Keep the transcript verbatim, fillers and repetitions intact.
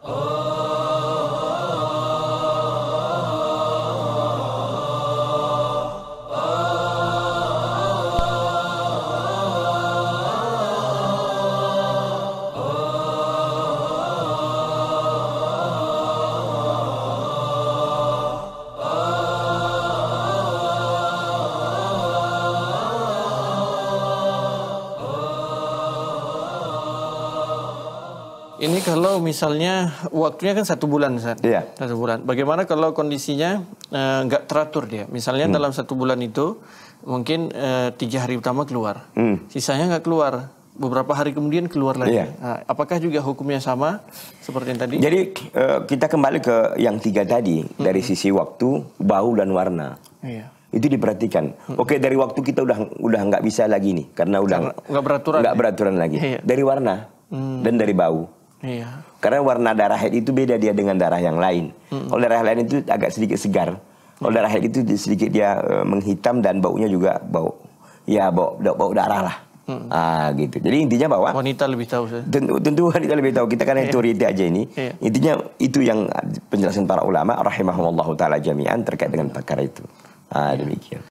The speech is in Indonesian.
Ini kalau misalnya waktunya kan satu bulan, Ustaz. Iya. Satu bulan. Bagaimana kalau kondisinya nggak uh, teratur dia? Misalnya hmm. dalam satu bulan itu mungkin uh, tiga hari utama keluar, hmm. sisanya nggak keluar. Beberapa hari kemudian keluar lagi. Iya. Nah, apakah juga hukumnya sama seperti yang tadi? Jadi uh, kita kembali ke yang tiga tadi hmm. dari sisi waktu, bau dan warna. Iya. Itu diperhatikan. Hmm. Oke, dari waktu kita udah udah nggak bisa lagi nih, karena udah nggak beraturan. Nggak ya? beraturan lagi. Iya. Dari warna hmm. dan dari bau. Iya. Karena warna darah haid itu beda dia dengan darah yang lain. Hmm. Kalau darah lain itu agak sedikit segar. Kalau darah haid itu sedikit dia uh, menghitam dan baunya juga bau, ya bau bau darah lah. Hmm. Ah gitu. Jadi intinya bahwa wanita lebih tahu. Tentu, tentu wanita lebih tahu. Kita kan iya. teori aja ini. Iya. Intinya itu yang penjelasan para ulama rahimahumullah taala jami'an terkait dengan perkara itu. Ah iya. Demikian.